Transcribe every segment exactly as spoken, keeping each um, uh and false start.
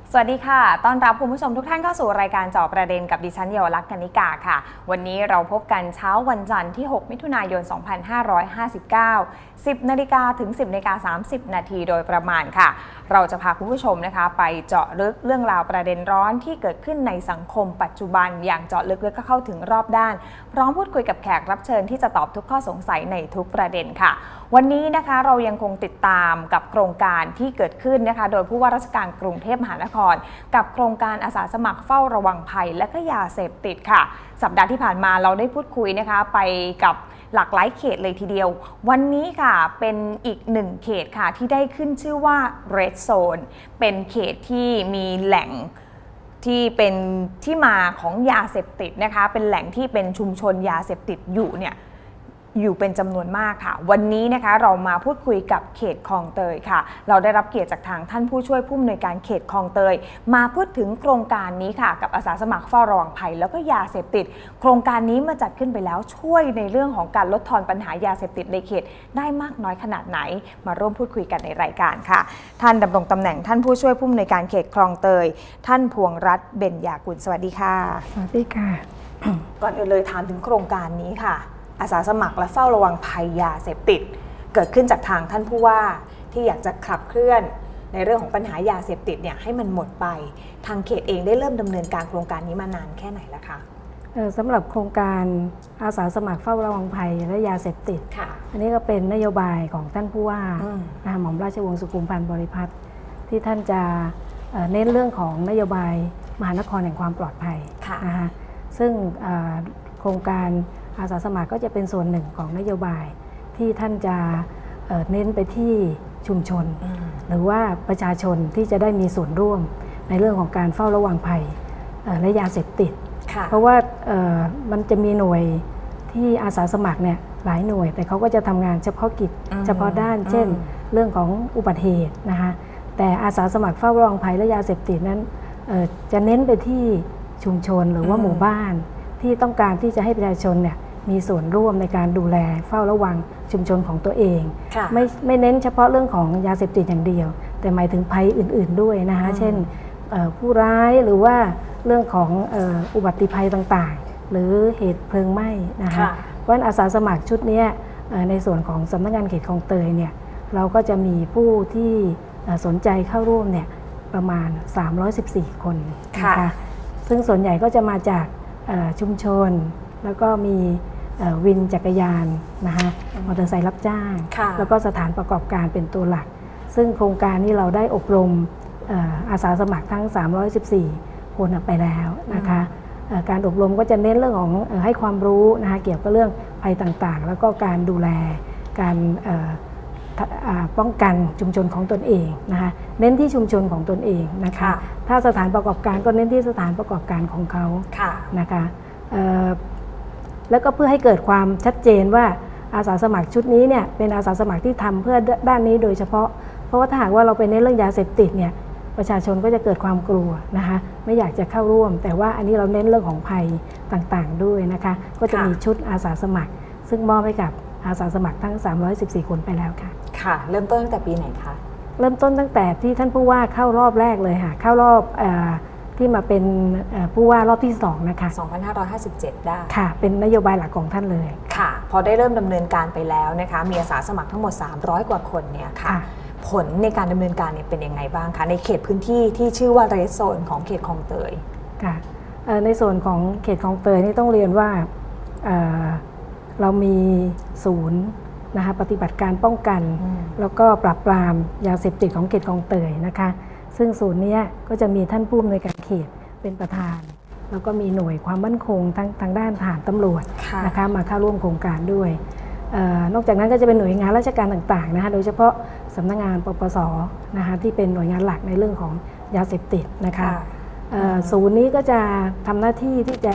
สวัสดีค่ะต้อนรับคุณผู้ชมทุกท่านเข้าสู่รายการเจาะประเด็นกับดิฉันเยาวลักษณ์ กนิกาค่ะวันนี้เราพบกันเช้าวันจันทร์ที่หกมิถุนายนสองพันห้าร้อยห้าสิบเก้า สิบนาฬิกาถึงสิบนาฬิกาสามสิบนาทีโดยประมาณค่ะเราจะพาคุณผู้ชมนะคะไปเจาะลึกเรื่องราวประเด็นร้อนที่เกิดขึ้นในสังคมปัจจุบันอย่างเจาะลึกและก็เข้าถึงรอบด้านพร้อมพูดคุยกับแขกรับเชิญที่จะตอบทุกข้อสงสัยในทุกประเด็นค่ะวันนี้นะคะเรายังคงติดตามกับโครงการที่เกิดขึ้นนะคะโดยผู้ว่าราชการกรุงเทพมหานครกับโครงการอาสาสมัครเฝ้าระวังภัยและก็ยาเสพติดค่ะสัปดาห์ที่ผ่านมาเราได้พูดคุยนะคะไปกับหลากหลายเขตเลยทีเดียววันนี้ค่ะเป็นอีกหนึ่งเขตค่ะที่ได้ขึ้นชื่อว่า Red Zone เป็นเขตที่มีแหล่งที่เป็นที่มาของยาเสพติดนะคะเป็นแหล่งที่เป็นชุมชนยาเสพติดอยู่เนี่ยอยู่เป็นจำนวนมากค่ะวันนี้นะคะเรามาพูดคุยกับเขตคลองเตยค่ะเราได้รับเกียรติจากทางท่านผู้ช่วยผู้อำนวยการเขตคลองเตยมาพูดถึงโครงการนี้ค่ะกับอาสาสมัครเฝ้าระวังภัยแล้วก็ยาเสพติดโครงการนี้มาจัดขึ้นไปแล้วช่วยในเรื่องของการลดทอนปัญหายาเสพติดในเขตได้มากน้อยขนาดไหนมาร่วมพูดคุยกันในรายการค่ะท่านดำรงตำแหน่งท่านผู้ช่วยผู้อำนวยการเขตคลองเตยท่านพวงรัตน์เบญญากุลสวัสดีค่ะสวัสดีค่ะก่อนอื่นเลยถามถึงโครงการนี้ค่ะอาสาสมัครและเฝ้าระวังภัยยาเสพติดเกิดขึ้นจากทางท่านผู้ว่าที่อยากจะขับเคลื่อนในเรื่องของปัญหายาเสพติดเนี่ยให้มันหมดไปทางเขตเองได้เริ่มดำเนินการโครงการนี้มานานแค่ไหนแล้วคะสำหรับโครงการอาสาสมัครเฝ้าระวังภัยและยาเสพติดอันนี้ก็เป็นนโยบายของท่านผู้ว่าหม่อมราชวงศ์สุขุมพันธ์บริพัตรที่ท่านจะเน้นเรื่องของนโยบายมหานครแห่งความปลอดภัยนะคะซึ่งโครงการอาสาสมัครก็จะเป็นส่วนหนึ่งของนโยบายที่ท่านจะเน้นไปที่ชุมชนหรือว่าประชาชนที่จะได้มีส่วนร่วมในเรื่องของการเฝ้าระวังภัยและยาเสพติดเพราะว่ามันจะมีหน่วยที่อาสาสมัครเนี่ยหลายหน่วยแต่เขาก็จะทำงานเฉพาะกิจเฉพาะด้านเช่นเรื่องของอุบัติเหตุนะคะแต่อาสาสมัครเฝ้าระวังภัยและยาเสพติดนั้นจะเน้นไปที่ชุมชนหรือว่าหมู่บ้านที่ต้องการที่จะให้ประชาชนเนี่ยมีส่วนร่วมในการดูแลเฝ้าระวังชุมชนของตัวเองไม่ไม่เน้นเฉพาะเรื่องของยาเสพติดอย่างเดียวแต่หมายถึงภัยอื่นๆด้วยนะคะเช่นผู้ร้ายหรือว่าเรื่องของอุบัติภัยต่างๆหรือเหตุเพลิงไหม้นะคะเพราะอาสาสมัครชุดนี้ในส่วนของสำนักงานเขตคลองเตยเนี่ยเราก็จะมีผู้ที่สนใจเข้าร่วมเนี่ยประมาณสามร้อยสิบสี่คนนะคะซึ่งส่วนใหญ่ก็จะมาจากชุมชนแล้วก็มีวินจักรยานนะคะมอเตอร์ไซค์รับจ้างแล้วก็สถานประกอบการเป็นตัวหลักซึ่งโครงการนี้เราได้อบรมอาสาสมัครทั้งสามร้อยสิบสี่คนไปแล้วนะคะการอบรมก็จะเน้นเรื่องของให้ความรู้นะคะเกี่ยวกับเรื่องภัยต่างๆแล้วก็การดูแลการป้องกันชุมชนของตนเองนะคะเน้นที่ชุมชนของตนเองนะคะถ้าสถานประกอบการก็เน้นที่สถานประกอบการของเขานะคะแล้วก็เพื่อให้เกิดความชัดเจนว่าอาสาสมัครชุดนี้เนี่ยเป็นอาสาสมัครที่ทำเพื่อด้านนี้โดยเฉพาะเพราะว่าถ้าหากว่าเราไปเน้นเรื่องยาเสพติดเนี่ยประชาชนก็จะเกิดความกลัวนะคะไม่อยากจะเข้าร่วมแต่ว่าอันนี้เราเน้นเรื่องของภัยต่างๆด้วยนะคะก็จะมีชุดอาสาสมัครซึ่งมอบให้กับอาสาสมัครทั้งสามร้อยสิบสี่คนไปแล้วค่ะค่ะเริ่มต้นตั้งแต่ปีไหนคะเริ่มต้นตั้งแต่ที่ท่านผู้ว่าเข้ารอบแรกเลยค่ะเข้ารอบที่มาเป็นผู้ว่ารอบที่สองนะคะสองพันห้าร้อยห้าสิบเจ็ดได้ค่ะเป็นนโยบายหลักของท่านเลยค่ะพอได้เริ่มดำเนินการไปแล้วนะคะมีอาสาสมัครทั้งหมดสามร้อยกว่าคนเนี่ยค่ะผลในการดำเนินการเนี่ยเป็นยังไงบ้างคะในเขตพื้นที่ที่ชื่อว่าเรดโซนของเขตคลองเตยค่ะในส่วนของเขตคลองเตยนี่ต้องเรียนว่าเรามีศูนย์นะคะปฏิบัติการป้องกันแล้วก็ปราบปรามยาเสพติดของเขตคลองเตยนะคะซึ่งศูนย์นี้ก็จะมีท่านผู้อำนวยการเขตเป็นประธานแล้วก็มีหน่วยความมั่นคงทั้งทางด้านทหารตำรวจนะคะมาเข้าร่วมโครงการด้วยนอกจากนั้นก็จะเป็นหน่วยงานราชการต่างๆนะคะโดยเฉพาะสำนักงานปปสนะคะที่เป็นหน่วยงานหลักในเรื่องของยาเสพติดนะคะศูนย์นี้ก็จะทำหน้าที่ที่จะ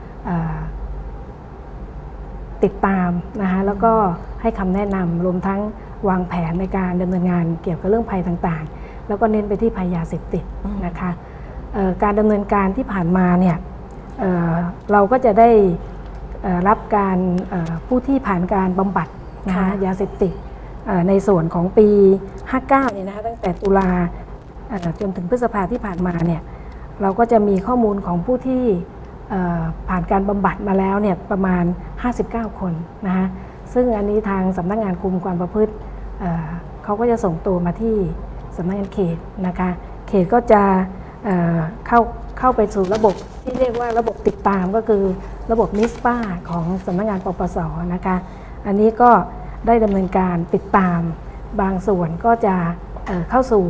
ติดตามนะคะแล้วก็ให้คำแนะนำรวมทั้งวางแผนในการดำเนินงานเกี่ยวกับเรื่องภัยต่างๆแล้วก็เน้นไปที่ภัยยาเสพติดนะคะการดำเนินการที่ผ่านมาเนี่ยเเราก็จะได้รับการผู้ที่ผ่านการบำบัดนะคะยาเสพติดในส่วนของปีห้าเก้าเนี่ยนะคะตั้งแต่ตุลาจนถึงพฤษภาที่ผ่านมาเนี่ยเราก็จะมีข้อมูลของผู้ที่ผ่านการบำบัดมาแล้วเนี่ยประมาณห้าสิบเก้าคนนะคะซึ่งอันนี้ทางสำนักงานคุมความประพฤติเขาก็จะส่งตัวมาที่สำนักงานเขตนะคะเขตก็จะเข้าเข้าไปสู่ระบบที่เรียกว่าระบบติดตามก็คือระบบนิสปาของสำนักงานปปส.นะคะอันนี้ก็ได้ดำเนินการติดตามบางส่วนก็จะเข้าสู่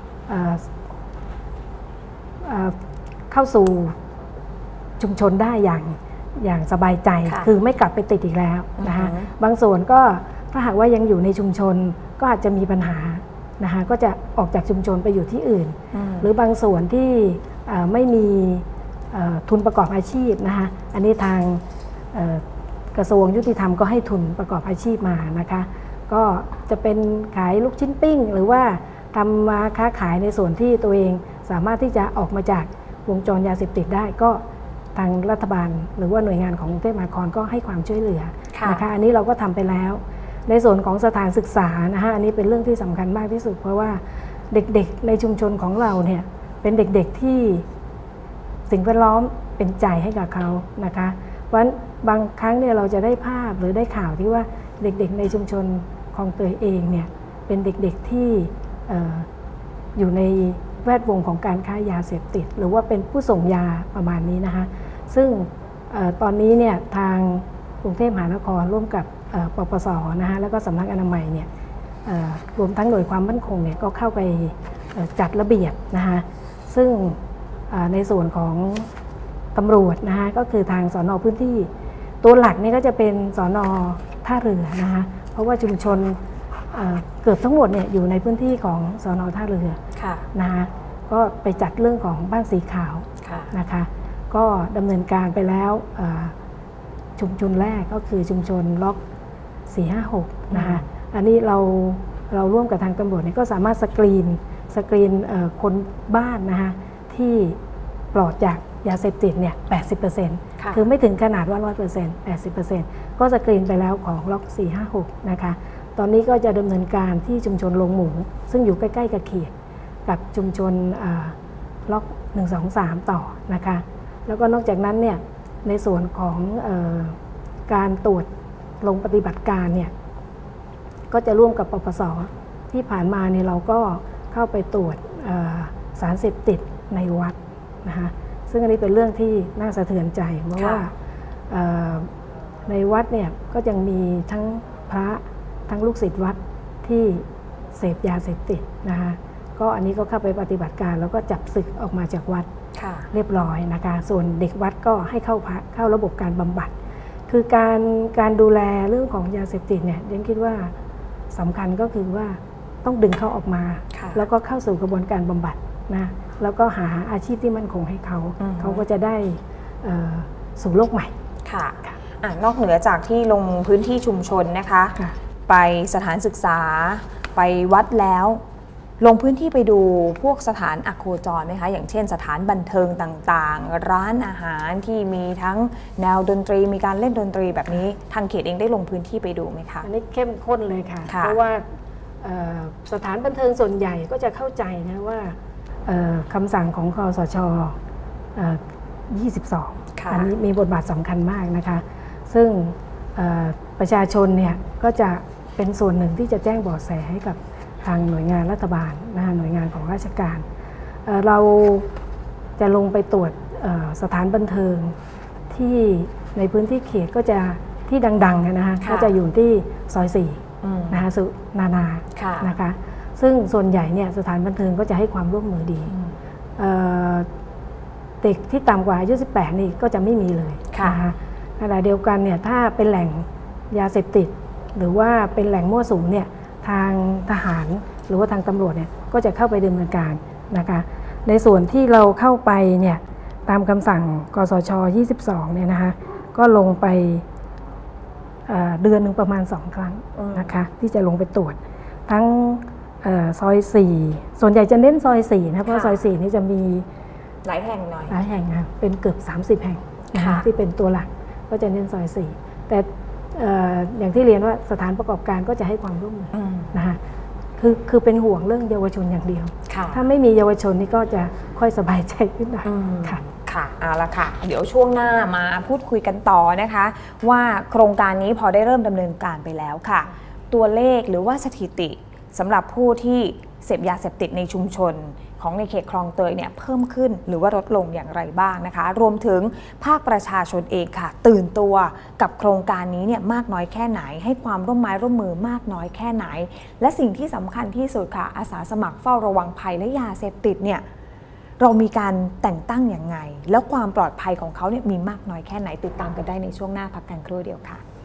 เข้าสู่ชุมชนได้อย่างอย่างสบายใจคือไม่กลับไปติดอีกแล้วนะคะบางส่วนก็ถ้าหากว่ายังอยู่ในชุมชนก็อาจจะมีปัญหานะคะก็จะออกจากชุมชนไปอยู่ที่อื่นหรือบางส่วนที่ไม่มีทุนประกอบอาชีพนะคะอันนี้ทางกระทรวงยุติธรรมก็ให้ทุนประกอบอาชีพมานะคะก็จะเป็นขายลูกชิ้นปิ้งหรือว่าทำมาค้าขายในส่วนที่ตัวเองสามารถที่จะออกมาจากวงจรยาเสพติดได้ก็ทางรัฐบาลหรือว่าหน่วยงานของกรุงเทพมหานครก็ให้ความช่วยเหลือนะคะอันนี้เราก็ทำไปแล้วในส่วนของสถานศึกษานะคะอันนี้เป็นเรื่องที่สำคัญมากที่สุดเพราะว่าเด็กๆในชุมชนของเราเนี่ยเป็นเด็กๆที่สิ่งแวดล้อมเป็นใจให้กับเขานะคะเพราะฉะนั้นบางครั้งเนี่ยเราจะได้ภาพหรือได้ข่าวที่ว่าเด็กๆในชุมชนของตัวเองเนี่ยเป็นเด็กๆที่อยู่ในแวดวงของการค้ายาเสพติดหรือว่าเป็นผู้ส่งยาประมาณนี้นะคะซึ่งตอนนี้เนี่ยทางกรุงเทพมหานครร่วมกับปปส.นะคะแล้วก็สำนักอนามัยเนี่ยรวมทั้งหน่วยความมั่นคงเนี่ยก็เข้าไปจัดระเบียบนะคะซึ่งในส่วนของตำรวจนะคะก็คือทางสน.พื้นที่ตัวหลักนี่ก็จะเป็นสน.ท่าเรือนะคะเพราะว่าชุมชนเกือบทั้งหมดเนี่ยอยู่ในพื้นที่ของสน.ท่าเรือนะคะก็ไปจัดเรื่องของบ้านสีขาวนะคะก็ดำเนินการไปแล้วชุมชนแรกก็คือชุมชนล็อกสี่ห้าหกนะคะอันนี้เราเราร่วมกับทางตำรวจเนี่ยก็สามารถสกรีนสกรีนคนบ้านนะคะที่ปลอดจากยาเสพติดเนี่ย แปดสิบเปอร์เซ็นต์ คือไม่ถึงขนาดว่า ร้อยเปอร์เซ็นต์ แปดสิบเปอร์เซ็นต์ ก็สกรีนไปแล้วของล็อกสี่ห้าหกนะคะตอนนี้ก็จะดำเนินการที่ชุมชนโรงหมูซึ่งอยู่ใกล้ๆกับเขตกับชุมชนล็อกหนึ่ง สอง สามต่อนะคะแล้วก็นอกจากนั้นเนี่ยในส่วนของเอ่อการตรวจลงปฏิบัติการเนี่ยก็จะร่วมกับปปส.ที่ผ่านมาเนี่ยเราก็เข้าไปตรวจสารเสพติดในวัดนะคะซึ่งอันนี้เป็นเรื่องที่น่าสะเทือนใจเพราะว่าในวัดเนี่ยก็ยังมีทั้งพระทั้งลูกศิษย์วัดที่เสพยาเสพติดนะคะก็อันนี้ก็เข้าไปปฏิบัติการแล้วก็จับศึกออกมาจากวัดเรียบร้อยนะคะส่วนเด็กวัดก็ให้เข้าพักเข้าระบบการบำบัดคือการการดูแลเรื่องของยาเสพติดเนี่ยฉันคิดว่าสำคัญก็คือว่าต้องดึงเขาออกมาแล้วก็เข้าสู่กระบวนการบำบัดนะแล้วก็หาอาชีพที่มั่นคงให้เขาเขาก็จะได้สู่โลกใหม่ค่ะนอกเหนือจากที่ลงพื้นที่ชุมชนนะคะไปสถานศึกษาไปวัดแล้วลงพื้นที่ไปดูพวกสถานอโคจรไหมคะอย่างเช่นสถานบันเทิงต่างๆร้านอาหารที่มีทั้งแนวดนตรีมีการเล่นดนตรีแบบนี้ทางเขตเองได้ลงพื้นที่ไปดูไหมคะอันนี้เข้มข้นเลยค่ะเพราะว่าสถานบันเทิงส่วนใหญ่ก็จะเข้าใจนะว่าคำสั่งของคสช.ยี่สิบสองอันนี้มีบทบาทสำคัญมากนะคะซึ่งประชาชนเนี่ยก็จะเป็นส่วนหนึ่งที่จะแจ้งเบาะแสให้กับทางหน่วยงานรัฐบาลนะคะหน่วยงานของราชการเเราจะลงไปตรวจสถานบันเทิงที่ในพื้นที่เขตก็จะที่ดังๆนะคะก็จะอยู่ที่ซอยสี่นะคะสุนานานะคะซึ่งส่วนใหญ่เนี่ยสถานบันเทิงก็จะให้ความร่วมมือดีเด็กที่ต่ำกว่าอายุสิบแปดนี่ก็จะไม่มีเลยนะคะขณะเดียวกันเนี่ยถ้าเป็นแหล่งยาเสพติดหรือว่าเป็นแหล่งมั่วสุมเนี่ยทางทหารหรือว่าทางตำรวจเนี่ยก็จะเข้าไปดำเนินการนะคะในส่วนที่เราเข้าไปเนี่ยตามคำสั่งกสช.ยี่สิบสองเนี่ยนะคะก็ลงไปเดือนหนึ่งประมาณสองครั้งนะคะที่จะลงไปตรวจทั้งซอยสี่ส่วนใหญ่จะเน้นซอยสี่นะเพราะซอยสี่นี่จะมีหลายแห่งหน่อยหลายแห่งนะเป็นเกือบสามสิบแห่งนะคะที่เป็นตัวหลักก็จะเน้นซอยสี่แต่อย่างที่เรียนว่าสถานประกอบการก็จะให้ความร่วมมือนะคะคือคือเป็นห่วงเรื่องเยาวชนอย่างเดียวถ้าไม่มีเยาวชนนี่ก็จะค่อยสบายใจขึ้นหน่อยค่ะค่ะเอาละค่ะเดี๋ยวช่วงหน้ามาพูดคุยกันต่อนะคะว่าโครงการนี้พอได้เริ่มดำเนินการไปแล้วค่ะตัวเลขหรือว่าสถิติสำหรับผู้ที่เสพยาเสพติดในชุมชนของในเขตคลองเตยเนี่ยเพิ่มขึ้นหรือว่าลดลงอย่างไรบ้างนะคะรวมถึงภาคประชาชนเองค่ะตื่นตัวกับโครงการนี้เนี่ยมากน้อยแค่ไหนให้ความร่วมไม้ร่วมมือมากน้อยแค่ไหนและสิ่งที่สำคัญที่สุดค่ะอาสาสมัครเฝ้าระวังภัยและยาเสพติดเนี่ยเรามีการแต่งตั้งอย่างไงแล้วความปลอดภัยของเขาเนี่ยมีมากน้อยแค่ไหนติดตามกันได้ในช่วงหน้าพักกันครู่เดียวค่ะ